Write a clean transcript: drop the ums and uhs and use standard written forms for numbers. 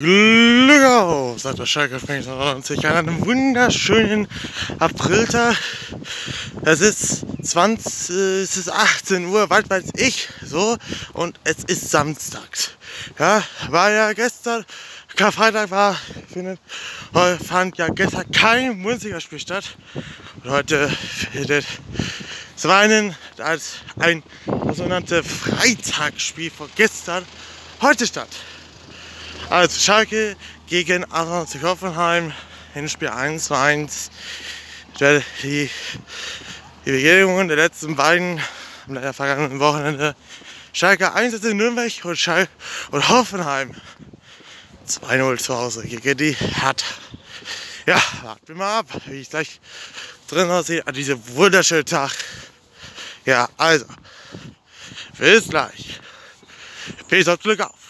Glück auf, sagt der Schalke-Fan 90 an einem wunderschönen Apriltag. Es ist 18 Uhr, was weiß ich, so, und es ist samstags. Ja, war ja gestern, Karfreitag fand ja gestern kein Bundesligaspiel statt. Und heute findet als das sogenannte Freitagsspiel von gestern heute statt. Also Schalke gegen 98 Hoffenheim, Hinspiel 1:1. Die Begegnungen der letzten beiden am vergangenen Wochenende. Schalke 1 in Nürnberg und Hoffenheim 2:0 zu Hause gegen die Hertha. Ja, warten wir mal ab, wie ich gleich drin aussehe an diesem wunderschönen Tag. Ja, also, bis gleich. Peace out, Glück auf.